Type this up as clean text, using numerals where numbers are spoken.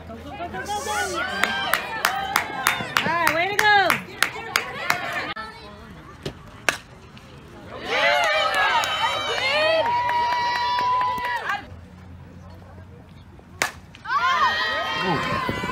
Go, go, go, go, go, go. All right, way to go. Oh.